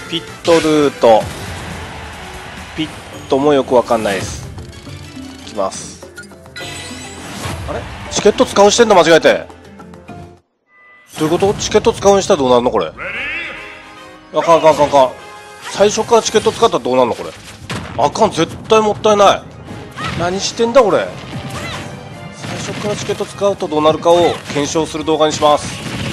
ピットルート、ピットもよくわかんないです。いきます。あれチケット使うしてんだ、間違えて。どういうこと？チケット使うにしたらどうなるのこれ。あかんあかんあかんあかん。最初からチケット使ったらどうなるのこれ。あかん、絶対もったいない。何してんだこれ。最初からチケット使うとどうなるかを検証する動画にします。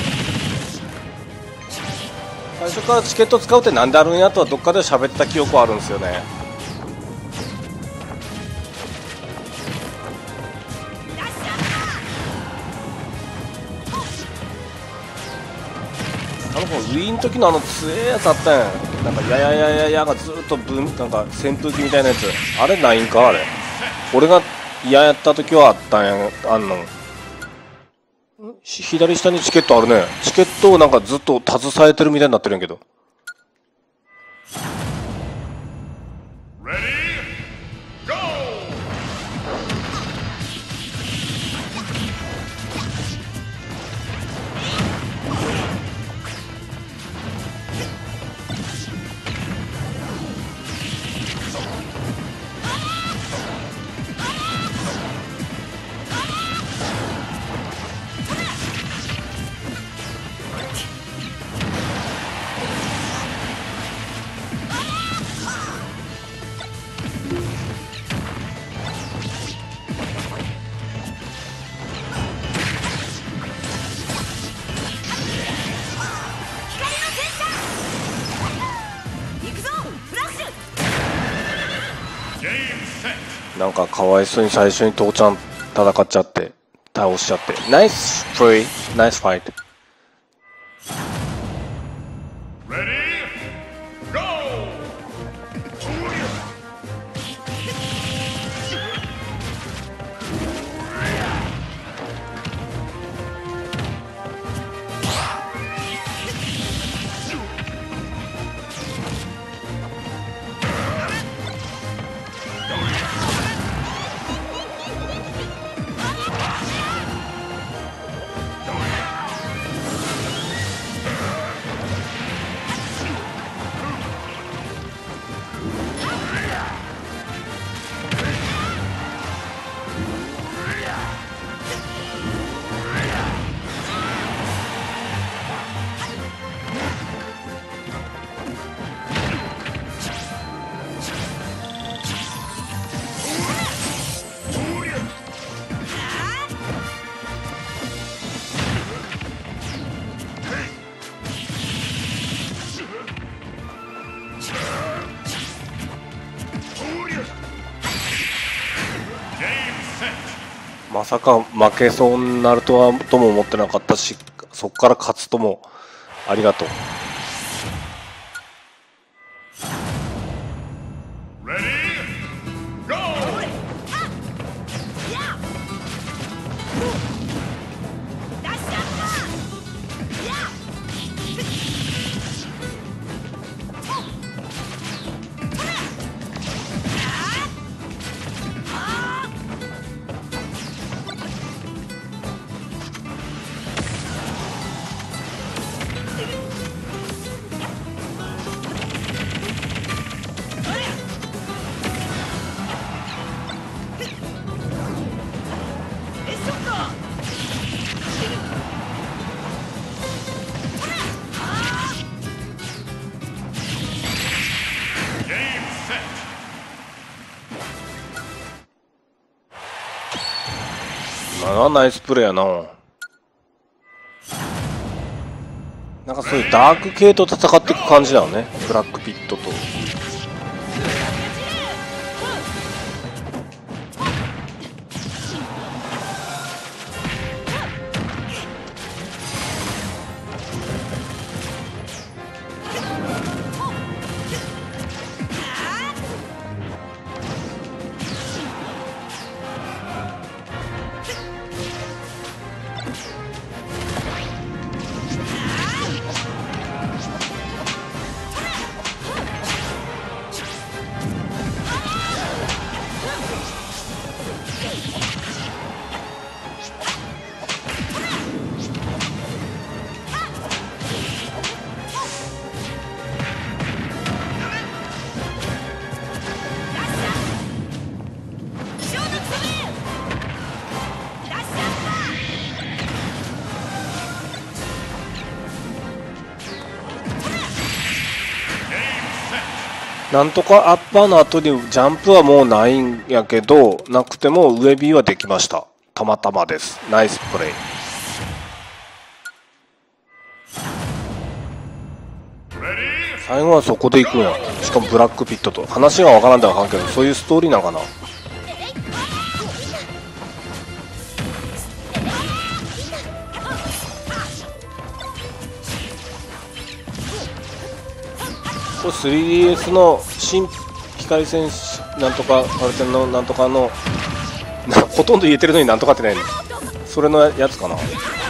最初からチケット使うってなんであるんやとはどっかで喋った記憶はあるんですよね。ウィーンの時の強えやつあったやん。なんかやややややがずっとなんか扇風機みたいなやつ、あれないんか。あれ俺が嫌やった時はあったんや。あんの左下にチケットあるね。チケットをなんかずっと携えてるみたいになってるんやけど。なんかかわいそうに最初に父ちゃん戦っちゃって倒しちゃって。ナイスプレイ、ナイスファイト。まさか負けそうになるとはとも思ってなかったし、そこから勝つとも。ありがとう。ナイスプレーやな。なんかそういうダーク系と戦っていく感じだよね、ブラックピットと。 なんとかアッパーの後にジャンプはもうないんやけど、なくても上 B はできました。たまたまです。ナイスプレイ。最後はそこで行くんや。しかもブラックピットと。話がわからんではあかんけど、そういうストーリーなんかな。これ 3DS の新光戦士なんとかパルテンのなんとかのほとんど言えてるのになんとかってないの。それのやつかな。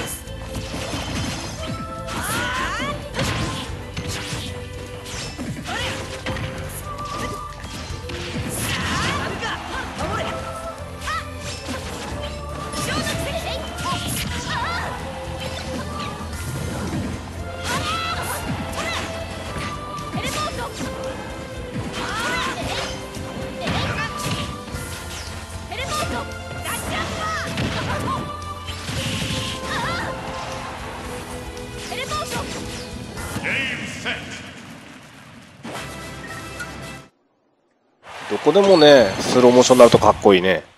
どこでもねスローモーションになるとかっこいいね。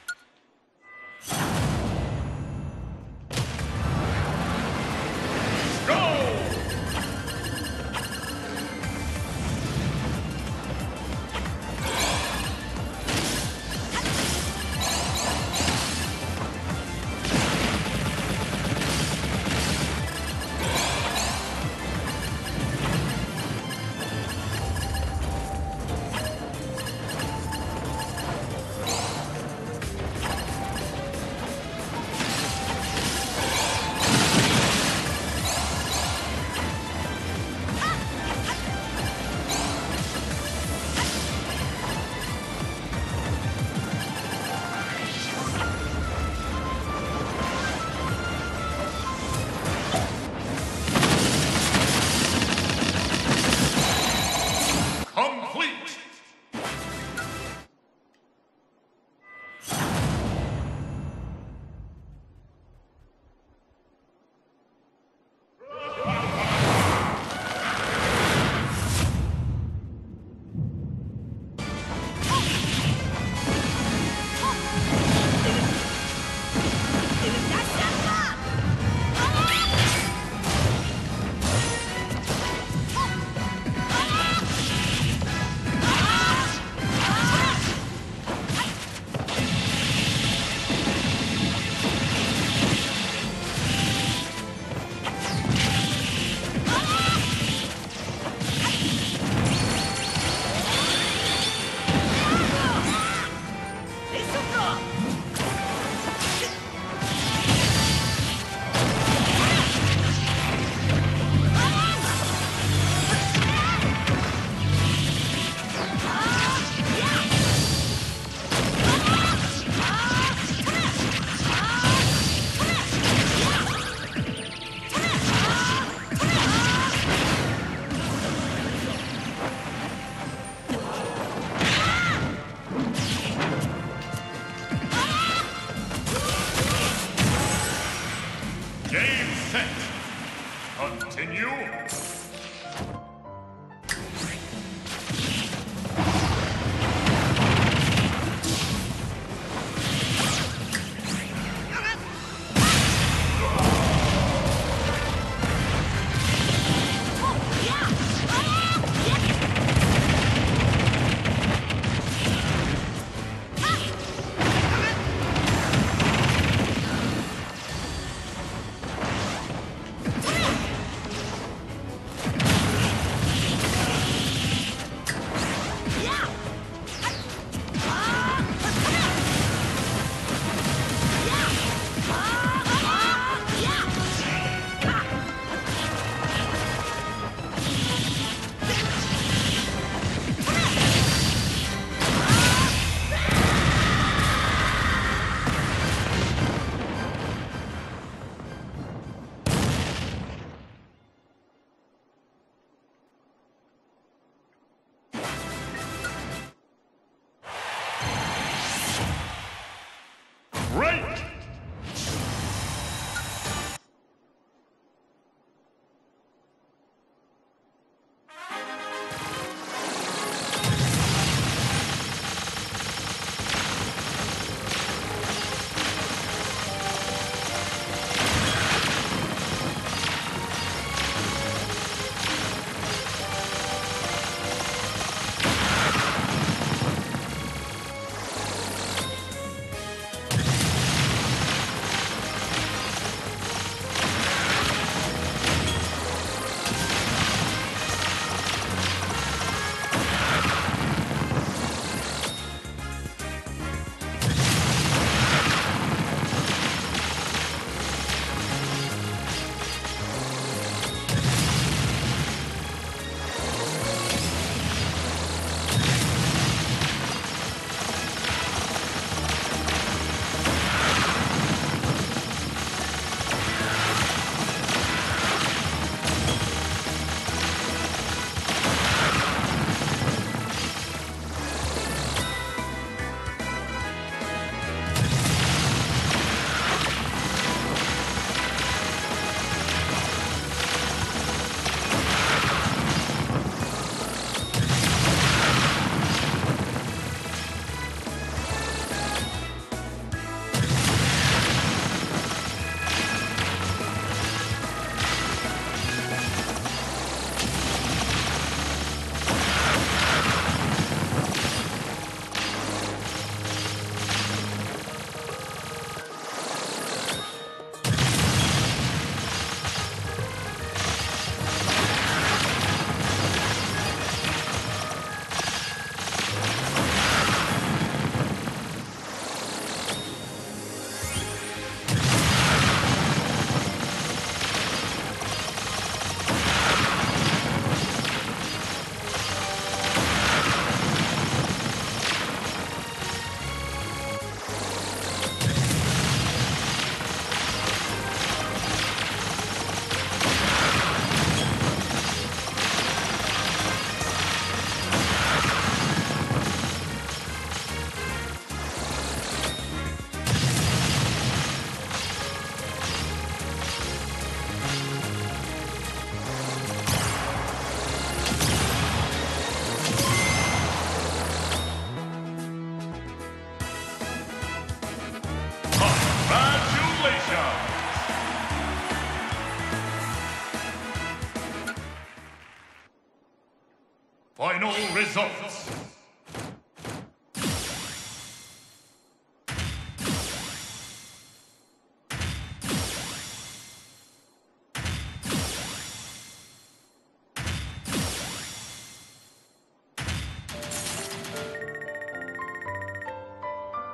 Final results.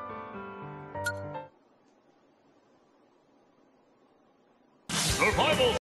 Survival